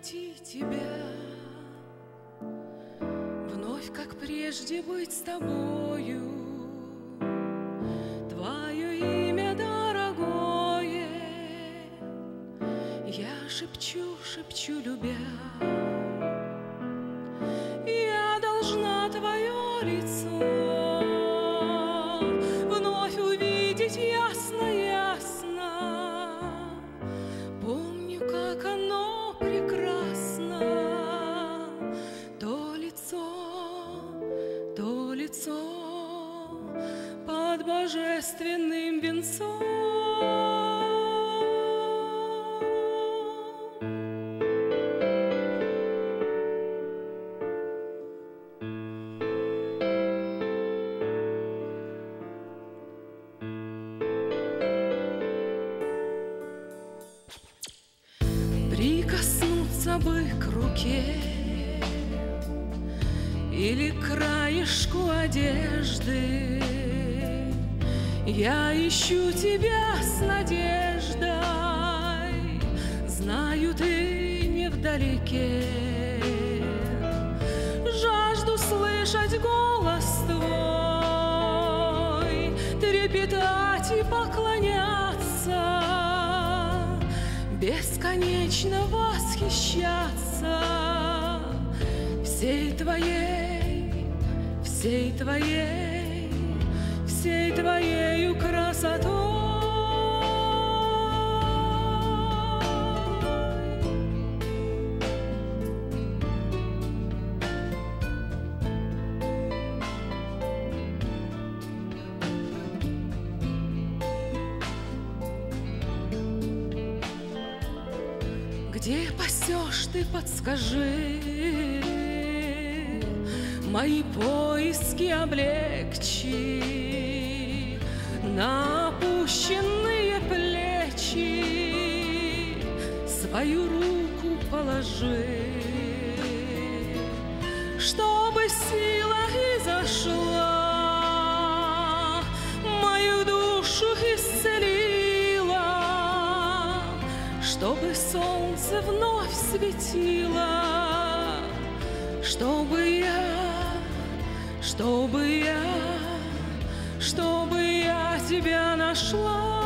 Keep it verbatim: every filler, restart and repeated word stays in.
найти тебя, вновь, как прежде, быть с тобою. Твое имя дорогое я шепчу, шепчу, любя. Я должна твое лицо вновь увидеть ясно, ясно. Помню, как оно прекрасно, то лицо, то лицо под божественным венцом. Прикоснуться бы к руке или к краешку одежды. Я ищу тебя с надеждой, знаю, ты не вдалеке. Жажду слышать голос твой, трепетать и поклоняться, бесконечно восхищаться всей твоей, всей твоей, всей твоею красотой. Где пасешь ты, подскажи, мои поиски облегчи, на опущенные плечи свою руку положи, чтобы сила изошла, мою душу исцелила, чтобы солнце вновь светило, чтобы я, чтобы я, чтобы я тебя нашла.